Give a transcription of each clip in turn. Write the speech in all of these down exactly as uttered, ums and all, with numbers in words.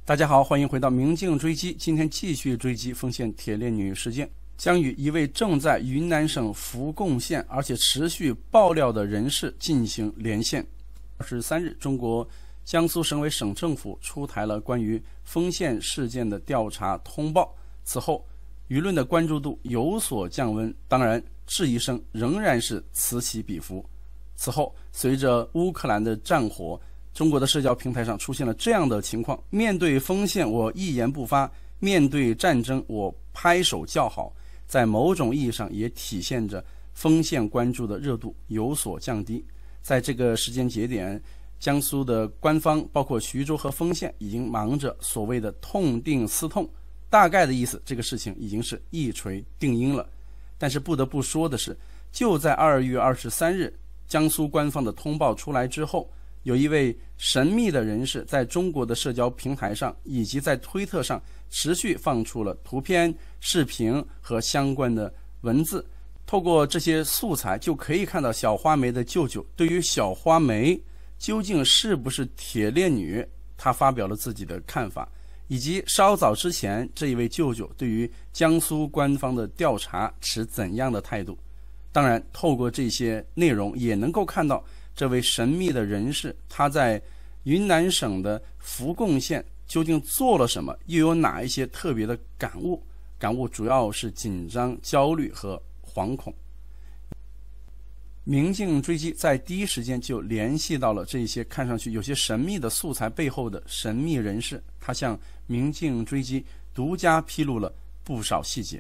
大家好，欢迎回到明镜追击。今天继续追击丰县铁链女事件，将与一位正在云南省福贡县而且持续爆料的人士进行连线。二十三日，中国江苏省委省政府出台了关于丰县事件的调查通报，此后舆论的关注度有所降温，当然质疑声仍然是此起彼伏。此后，随着乌克兰的战火，中国的社交平台上出现了这样的情况：面对丰县我一言不发，面对战争我拍手叫好。在某种意义上也体现着丰县关注的热度有所降低。在这个时间节点，江苏的官方包括徐州和丰县已经忙着所谓的痛定思痛，大概的意思，这个事情已经是一锤定音了。但是不得不说的是，就在二月二十三日江苏官方的通报出来之后，有一位神秘的人士在中国的社交平台上以及在推特上持续放出了图片、视频和相关的文字。透过这些素材就可以看到小花梅的舅舅对于小花梅究竟是不是铁链女，他发表了自己的看法，以及稍早之前这一位舅舅对于江苏官方的调查持怎样的态度。当然，透过这些内容也能够看到这位神秘的人士他在云南省的福贡县究竟做了什么，又有哪一些特别的感悟。感悟主要是紧张、焦虑和惶恐。明镜追击在第一时间就联系到了这些看上去有些神秘的素材背后的神秘人士，他向明镜追击独家披露了不少细节。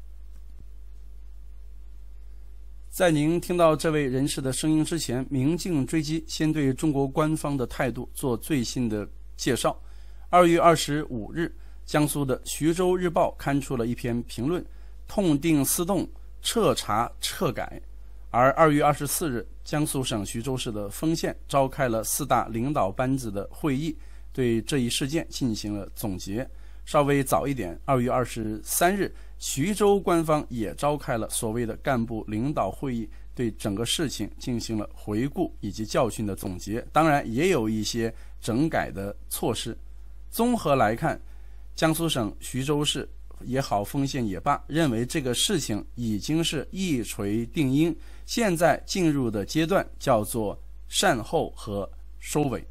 在您听到这位人士的声音之前，明镜追击先对中国官方的态度做最新的介绍。二月二十五日，江苏的徐州日报刊出了一篇评论，痛定思痛，彻查彻改。而二月二十四日，江苏省徐州市的丰县召开了四大领导班子的会议，对这一事件进行了总结。稍微早一点，二月二十三日，徐州官方也召开了所谓的干部领导会议，对整个事情进行了回顾以及教训的总结，当然也有一些整改的措施。综合来看，江苏省徐州市也好，丰县也罢，认为这个事情已经是一锤定音，现在进入的阶段叫做善后和收尾。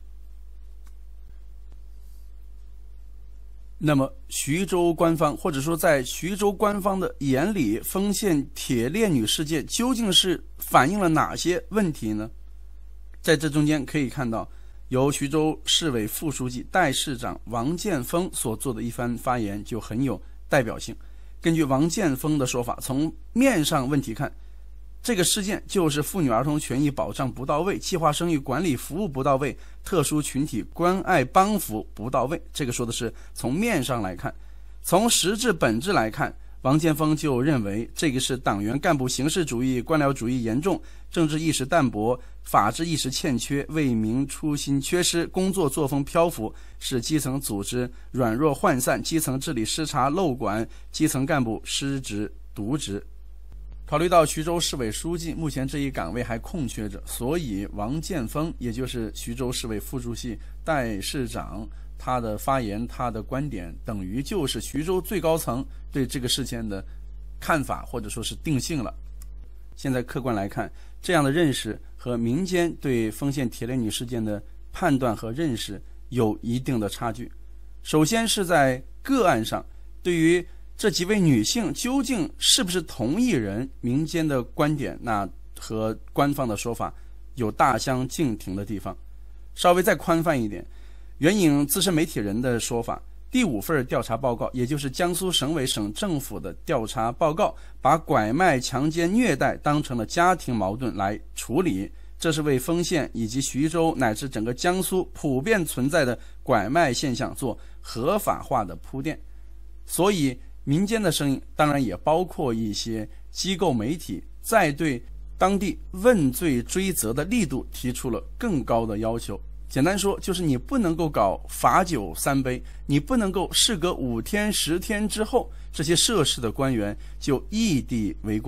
那么徐州官方，或者说在徐州官方的眼里，丰县铁链女事件究竟是反映了哪些问题呢？在这中间可以看到，由徐州市委副书记、代市长王建峰所做的一番发言就很有代表性。根据王建峰的说法，从面上问题看，这个事件就是妇女儿童权益保障不到位，计划生育管理服务不到位，特殊群体关爱帮扶不到位。这个说的是从面上来看。从实质本质来看，王建峰就认为这个是党员干部形式主义、官僚主义严重，政治意识淡薄，法治意识欠缺，为民初心缺失，工作作风漂浮，使基层组织软弱涣散，基层治理失察漏管，基层干部失职渎职。考虑到徐州市委书记目前这一岗位还空缺着，所以王建峰，也就是徐州市委副书记、代市长，他的发言、他的观点，等于就是徐州最高层对这个事件的看法，或者说是定性了。现在客观来看，这样的认识和民间对丰县铁链女事件的判断和认识有一定的差距。首先是在个案上，对于这几位女性究竟是不是同一人，民间的观点那和官方的说法有大相径庭的地方。稍微再宽泛一点，援引资深媒体人的说法，第五份调查报告，也就是江苏省委省政府的调查报告，把拐卖、强奸、虐待当成了家庭矛盾来处理，这是为丰县以及徐州乃至整个江苏普遍存在的拐卖现象做合法化的铺垫。所以民间的声音当然也包括一些机构媒体，在对当地问罪追责的力度提出了更高的要求。简单说，就是你不能够搞罚酒三杯，你不能够事隔五天十天之后，这些涉事的官员就异地为官，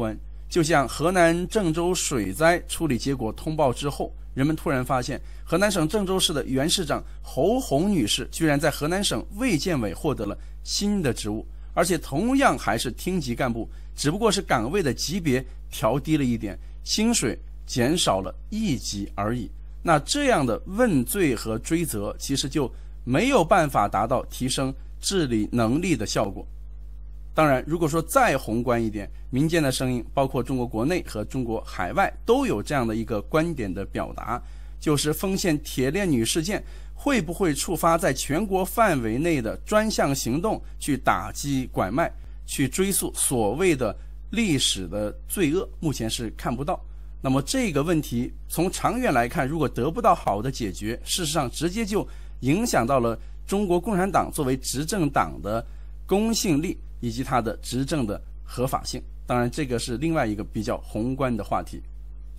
就像河南郑州水灾处理结果通报之后，人们突然发现，河南省郑州市的原市长侯红女士居然在河南省卫健委获得了新的职务，而且同样还是厅级干部，只不过是岗位的级别调低了一点，薪水减少了一级而已。那这样的问罪和追责，其实就没有办法达到提升治理能力的效果。当然，如果说再宏观一点，民间的声音，包括中国国内和中国海外，都有这样的一个观点的表达，就是丰县铁链女事件会不会触发在全国范围内的专项行动，去打击拐卖，去追溯所谓的历史的罪恶，目前是看不到。那么这个问题从长远来看，如果得不到好的解决，事实上直接就影响到了中国共产党作为执政党的公信力以及它的执政的合法性。当然这个是另外一个比较宏观的话题。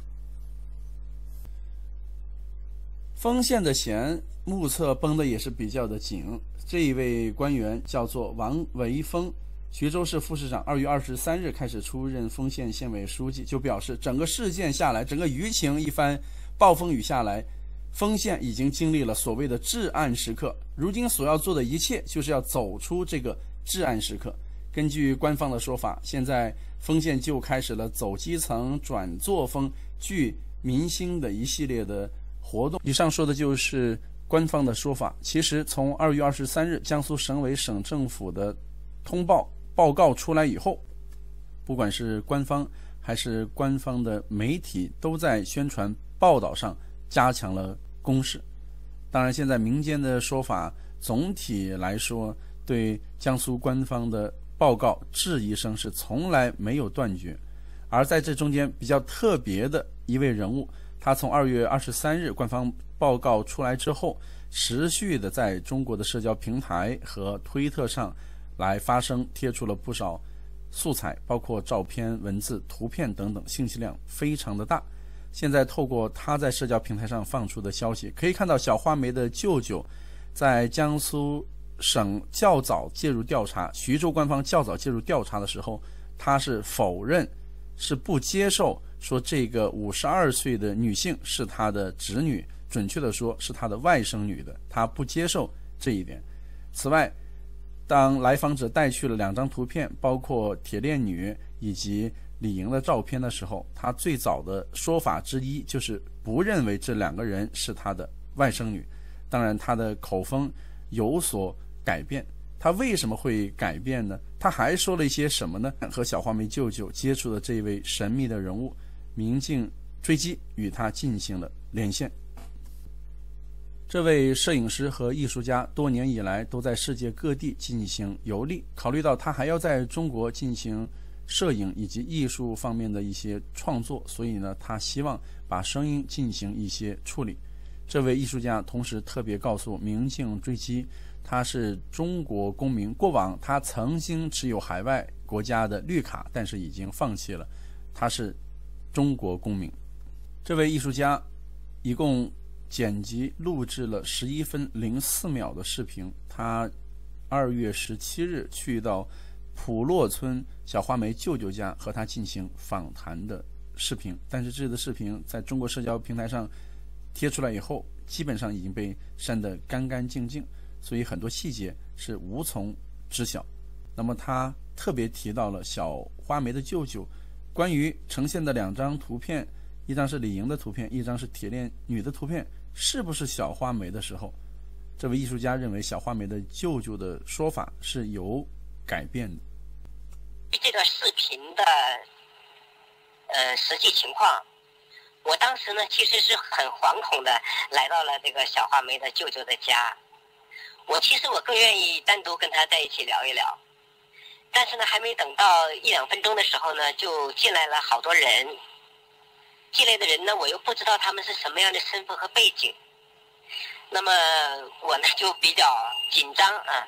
丰县的弦目测绷得也是比较的紧，这一位官员叫做王维峰，徐州市副市长，二月二十三日开始出任丰县县委书记，就表示整个事件下来，整个舆情一番暴风雨下来，丰县已经经历了所谓的至暗时刻，如今所要做的一切就是要走出这个至暗时刻。根据官方的说法，现在丰县就开始了走基层、转作风、聚民心的一系列的活动。以上说的就是官方的说法。其实从二月二十三日江苏省委省政府的通报报告出来以后，不管是官方还是官方的媒体都在宣传报道上加强了攻势。当然现在民间的说法总体来说对江苏官方的报告质疑声是从来没有断绝。而在这中间比较特别的一位人物，他从二月二十三日官方报告出来之后，持续的在中国的社交平台和推特上来发声，贴出了不少素材，包括照片、文字、图片等等，信息量非常的大。现在透过他在社交平台上放出的消息，可以看到小花梅的舅舅在江苏省较早介入调查，徐州官方较早介入调查的时候，他是否认，是不接受说这个五十二岁的女性是他的侄女，准确的说是他的外甥女的，他不接受这一点。此外，当来访者带去了两张图片，包括铁链女以及李莹的照片的时候，他最早的说法之一就是不认为这两个人是他的外甥女。当然他的口风有所改变，他为什么会改变呢？他还说了一些什么呢？和小花梅舅舅接触的这位神秘的人物，民警追击与他进行了连线。这位摄影师和艺术家多年以来都在世界各地进行游历，考虑到他还要在中国进行摄影以及艺术方面的一些创作，所以呢，他希望把声音进行一些处理。这位艺术家同时特别告诉民警追击，他是中国公民，过往他曾经持有海外国家的绿卡，但是已经放弃了，他是中国公民。这位艺术家一共剪辑录制了十一分零四秒的视频，他二月十七日去到普洛村小花梅舅舅家和他进行访谈的视频，但是这个视频在中国社交平台上贴出来以后，基本上已经被删得干干净净，所以很多细节是无从知晓。那么他特别提到了小花梅的舅舅关于呈现的两张图片，一张是李莹的图片，一张是铁链女的图片，是不是小花梅的时候，这位艺术家认为小花梅的舅舅的说法是有改变的。 这个视频的呃实际情况，我当时呢其实是很惶恐的来到了这个小花梅的舅舅的家。我其实我更愿意单独跟他在一起聊一聊，但是呢还没等到一两分钟的时候呢，就进来了好多人。进来的人呢，我又不知道他们是什么样的身份和背景，那么我呢就比较紧张啊。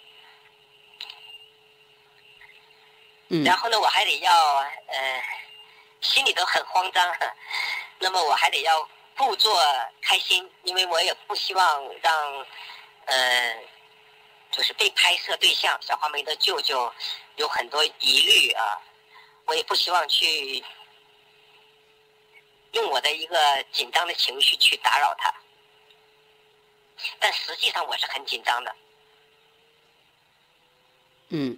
嗯，然后呢我还得要呃心里都很慌张，那么我还得要故作开心，因为我也不希望让呃就是被拍摄对象小花梅的舅舅有很多疑虑啊，我也不希望去用我的一个紧张的情绪去打扰他，但实际上我是很紧张的。 嗯。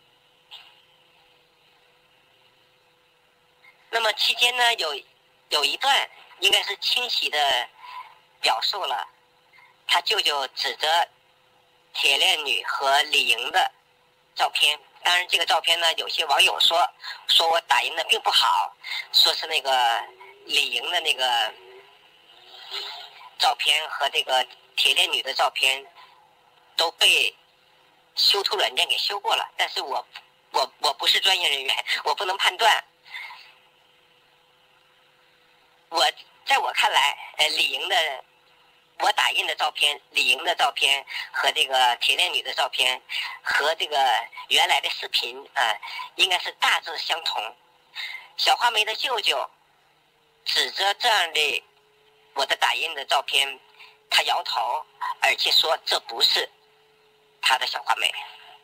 那么期间呢，有有一段应该是清晰的表述了他舅舅指着铁链女和李莹的照片。当然这个照片呢，有些网友说说我打印的并不好，说是那个李莹的那个照片和这个铁链女的照片都被修图软件给修过了，但是我我我不是专业人员，我不能判断。我在我看来，呃，李莹的我打印的照片，李莹的照片和这个铁链女的照片和这个原来的视频啊、呃，应该是大致相同。小花梅的舅舅指着这样的我的打印的照片，他摇头，而且说这不是他的小花梅，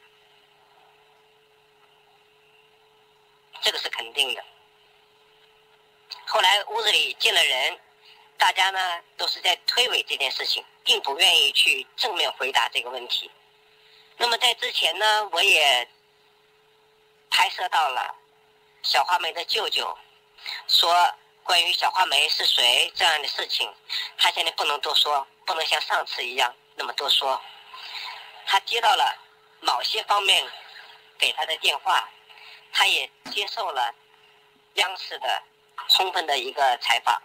这个是肯定的。后来屋子里进了人，大家呢都是在推诿这件事情，并不愿意去正面回答这个问题。那么在之前呢，我也拍摄到了小花梅的舅舅说关于小花梅是谁这样的事情，他现在不能多说，不能像上次一样那么多说。他接到了某些方面给他的电话，他也接受了央视的充分的一个采访。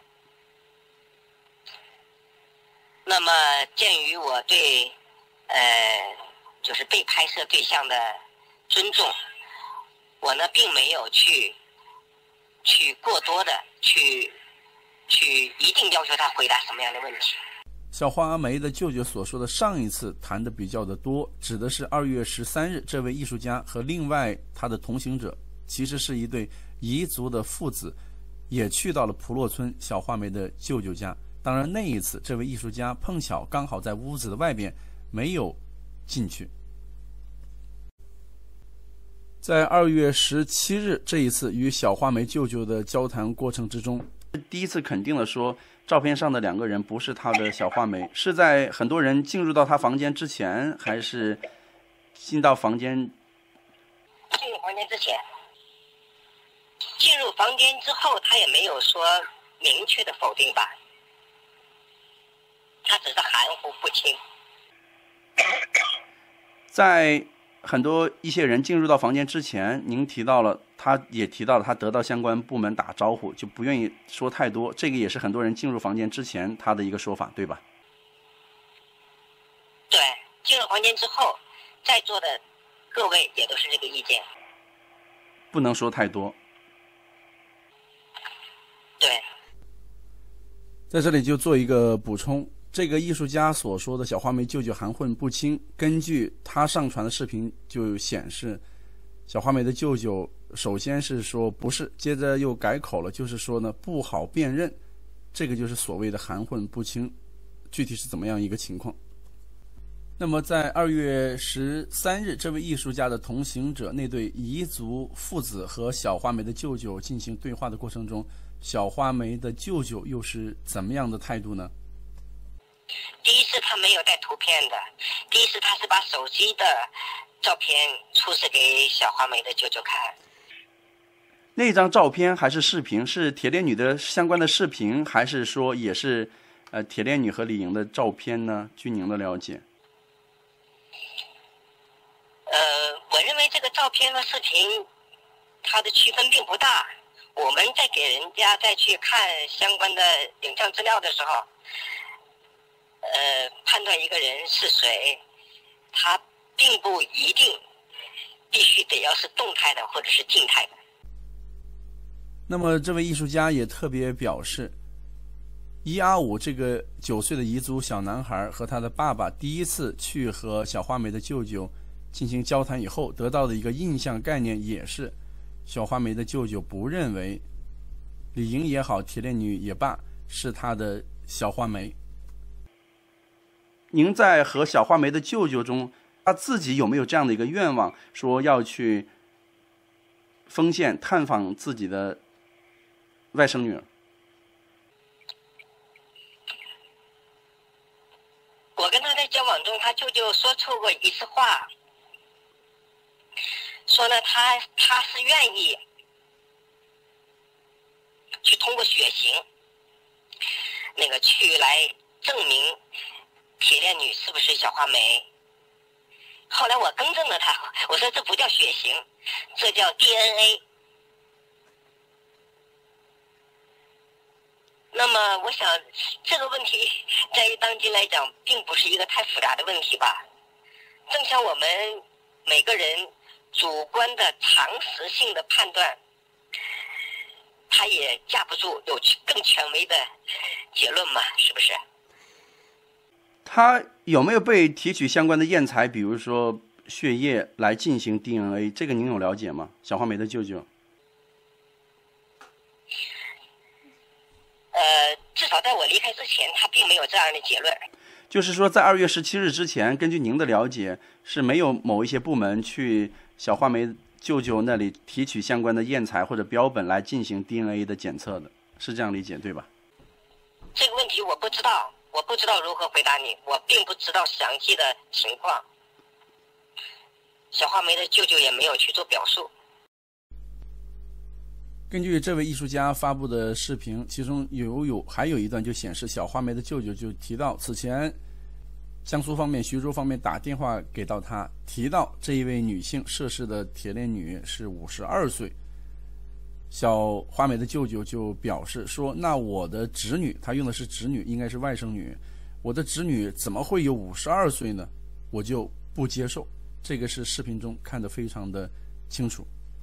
那么鉴于我对呃就是被拍摄对象的尊重，我呢并没有去去过多的去去一定要求他回答什么样的问题。 小花梅的舅舅所说的上一次谈的比较的多，指的是二月十三日这位艺术家和另外他的同行者，其实是一对彝族的父子，也去到了普洛村小花梅的舅舅家。当然那一次这位艺术家碰巧刚好在屋子的外边，没有进去。在二月十七日这一次与小花梅舅舅的交谈过程之中，第一次肯定了说照片上的两个人不是他的小花梅，是在很多人进入到他房间之前，还是进到房间？ 进入房间之前。进入房间之后，他也没有说明确的否定吧，他只是含糊不清。 在很多一些人进入到房间之前，您提到了，他也提到了他得到相关部门打招呼，就不愿意说太多，这个也是很多人进入房间之前他的一个说法，对吧？ 对，进入房间之后，在座的各位也都是这个意见， 不能说太多。 对， 在这里就做一个补充，这个艺术家所说的小花梅舅舅含混不清，根据他上传的视频就显示，小花梅的舅舅首先是说不是，接着又改口了，就是说呢不好辨认，这个就是所谓的含混不清，具体是怎么样一个情况。那么在二月十三日，这位艺术家的同行者那对彝族父子和小花梅的舅舅进行对话的过程中，小花梅的舅舅又是怎么样的态度呢？ 第一次他没有带图片的，第一次他是把手机的照片出示给小花梅的舅舅看。 那张照片还是视频？是铁链女的相关的视频，还是说也是呃铁链女和李莹的照片呢？据您的了解。 呃，我认为这个照片和视频它的区分并不大。我们在给人家再去看相关的影像资料的时候，呃，判断一个人是谁，他并不一定必须得要是动态的或者是静态的。 那么这位艺术家也特别表示，伊阿武这个九岁的彝族小男孩和他的爸爸第一次去和小花梅的舅舅进行交谈以后，得到的一个印象概念也是，小花梅的舅舅不认为李莹也好，铁链女也罢，是他的小花梅。您在和小花梅的舅舅中，他自己有没有这样的一个愿望，说要去丰县探访自己的外甥女儿？ 舅舅说出过一次话，说呢他他是愿意去通过血型那个去来证明铁链女是不是小花梅。后来我更正了他，我说这不叫血型，这叫 D N A。 那么我想这个问题在于当今来讲并不是一个太复杂的问题吧。正像我们每个人主观的常识性的判断，他也架不住有更权威的结论嘛，是不是？ 他有没有被提取相关的验材，比如说血液来进行 D N A？ 这个您有了解吗？小花梅的舅舅。 呃，至少在我离开之前，他并没有这样的结论。 就是说，在二月十七日之前，根据您的了解，是没有某一些部门去小花梅舅舅那里提取相关的验材或者标本来进行 D N A 的检测的，是这样理解对吧？ 这个问题我不知道，我不知道如何回答你，我并不知道详细的情况。小花梅的舅舅也没有去做表述。 根据这位艺术家发布的视频，其中有有还有一段就显示，小花梅的舅舅就提到，此前江苏方面、徐州方面打电话给到他，提到这一位女性涉事的铁链女是五十二岁。小花梅的舅舅就表示说，那我的侄女，他用的是侄女，应该是外甥女，我的侄女怎么会有五十二岁呢？我就不接受。这个是视频中看得非常的清楚。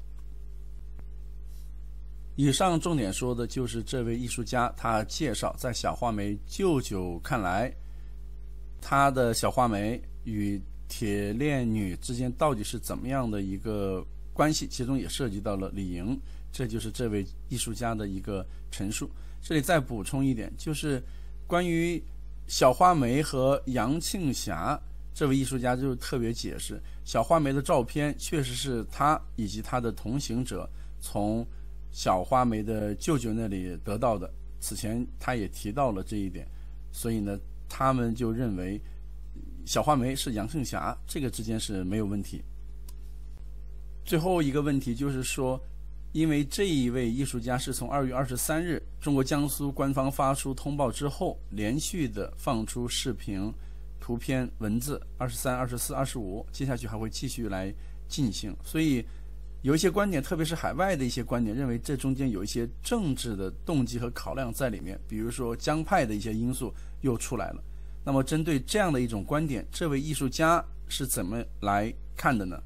以上重点说的就是这位艺术家，他介绍在小花梅舅舅看来，他的小花梅与铁链女之间到底是怎么样的一个关系，其中也涉及到了李莹，这就是这位艺术家的一个陈述。这里再补充一点，就是关于小花梅和杨庆霞，这位艺术家就特别解释，小花梅的照片确实是他以及他的同行者从小花梅的舅舅那里得到的，此前他也提到了这一点，所以呢，他们就认为小花梅是杨庆霞，这个之间是没有问题。最后一个问题就是说，因为这一位艺术家是从二月二十三日中国江苏官方发出通报之后，连续的放出视频、图片、文字，二十三、二十四、二十五，接下去还会继续来进行，所以有一些观点，特别是海外的一些观点，认为这中间有一些政治的动机和考量在里面，比如说江派的一些因素又出来了。那么针对这样的一种观点，这位艺术家是怎么来看的呢？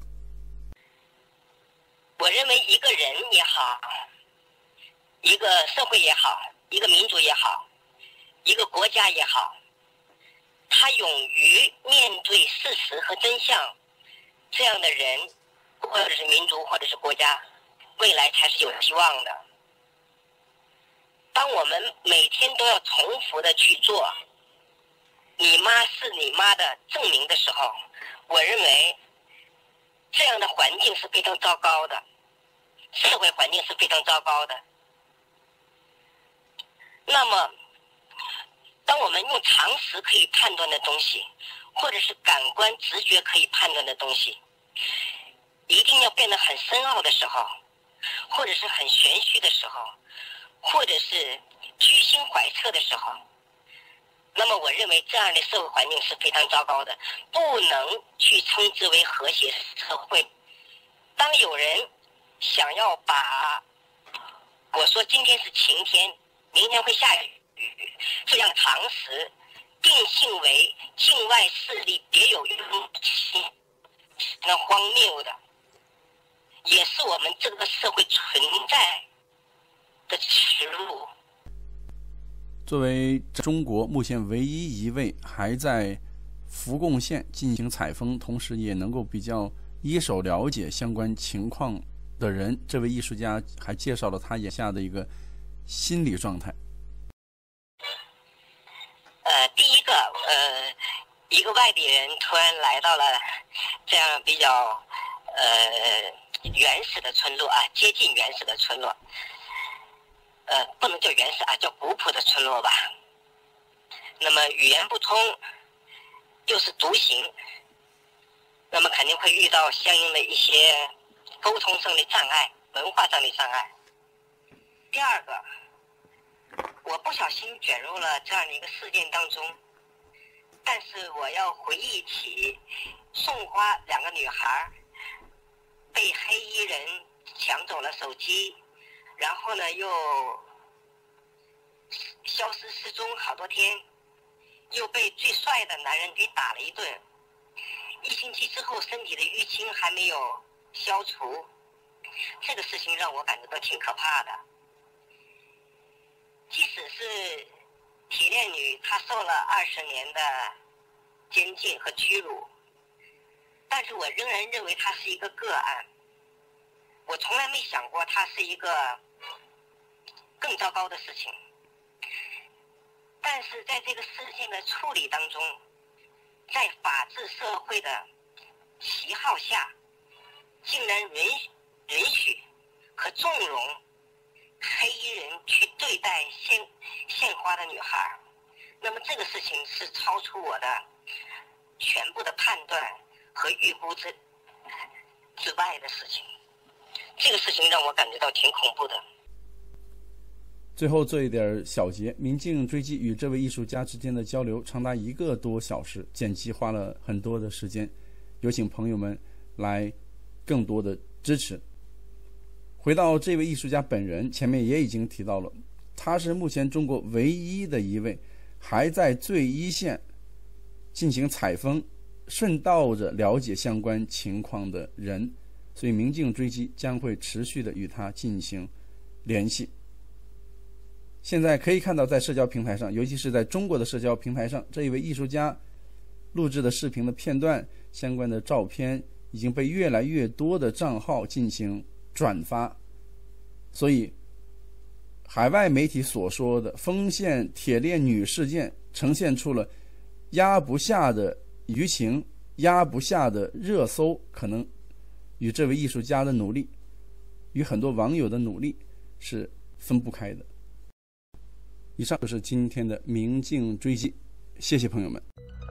我认为一个人也好，一个社会也好，一个民族也好，一个国家也好，他勇于面对事实和真相，这样的人或者是民族或者是国家，未来才是有希望的。当我们每天都要重复的去做你妈是你妈的证明的时候，我认为这样的环境是非常糟糕的，社会环境是非常糟糕的。那么当我们用常识可以判断的东西，或者是感官直觉可以判断的东西，一定要变得很深奥的时候，或者是很玄虚的时候，或者是居心怀测的时候，那么我认为这样的社会环境是非常糟糕的，不能去称之为和谐社会。当有人想要把我说今天是晴天，明天会下雨，这样常识定性为境外势力别有用心，那荒谬的，也是我们这个社会存在的耻辱。 作为中国目前唯一一位还在扶贡县进行采风，同时也能够比较一手了解相关情况的人，这位艺术家还介绍了他眼下的一个心理状态。 呃，第一个，呃，一个外地人突然来到了这样比较呃原始的村落啊，接近原始的村落。呃，不能叫原始啊，叫古朴的村落吧。那么语言不通， 又是独行，那么肯定会遇到相应的一些沟通上的障碍、文化上的障碍。第二个，我不小心卷入了这样的一个事件当中，但是我要回忆起送花两个女孩被黑衣人抢走了手机，然后呢又消失失踪好多天，又被最帅的男人给打了一顿，一星期之后身体的淤青还没有消除，这个事情让我感觉到挺可怕的。即使是铁链女，她受了二十年的监禁和屈辱，但是我仍然认为她是一个个案。我从来没想过它是一个更糟糕的事情。但是在这个事件的处理当中，在法治社会的旗号下，竟然允许允许和纵容黑衣人去对待献献花的女孩，那么这个事情是超出我的全部的判断和预估之之外的事情。这个事情让我感觉到挺恐怖的。 最后做一点小结，民警追击与这位艺术家之间的交流长达一个多小时，剪辑花了很多的时间，有请朋友们来更多的支持。回到这位艺术家本人，前面也已经提到了，他是目前中国唯一的一位还在最一线进行采风，顺道着了解相关情况的人，所以民警追击将会持续的与他进行联系。现在可以看到，在社交平台上，尤其是在中国的社交平台上，这一位艺术家录制的视频的片段、相关的照片已经被越来越多的账号进行转发，所以海外媒体所说的丰县铁链女事件呈现出了压不下的舆情、压不下的热搜，可能与这位艺术家的努力、与很多网友的努力是分不开的。以上就是今天的民警追击，谢谢朋友们。